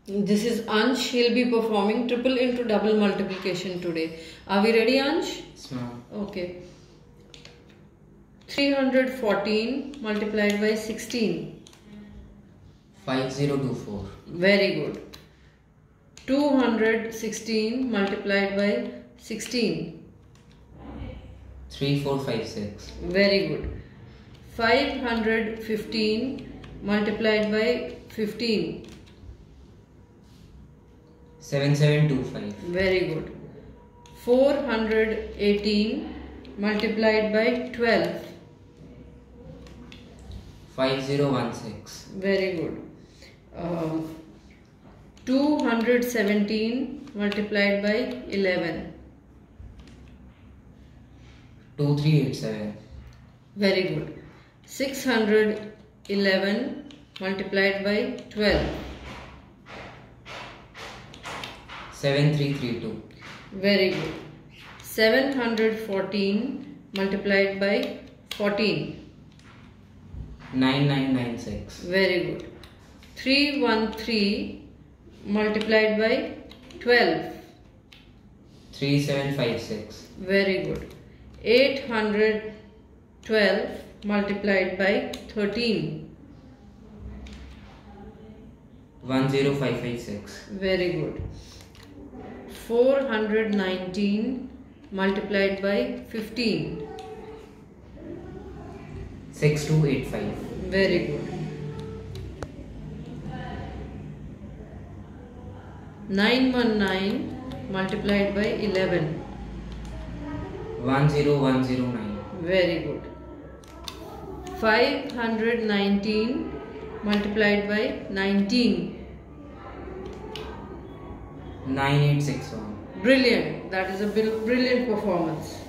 This is Ansh. He'll be performing triple into double multiplication today. Are we ready, Ansh? Yes, ma'am. Okay. 314 multiplied by 16. 5024. Very good. 216 multiplied by 16. 3456. Very good. 515 multiplied by 15. 7725. Very good. 418 multiplied by 12. 5016. Very good. 217 multiplied by 11. 2387. Very good. 611 multiplied by 12. 7332. Very good. 714 multiplied by 14. 9996. Very good. 313 multiplied by 12. 3756. Very good. 812 multiplied by 13. 10556. Very good. 419 multiplied by 15. 6285. Very good. 919 multiplied by 11. 10109. Very good. 519 multiplied by 19. 9861. Brilliant. That is a brilliant performance.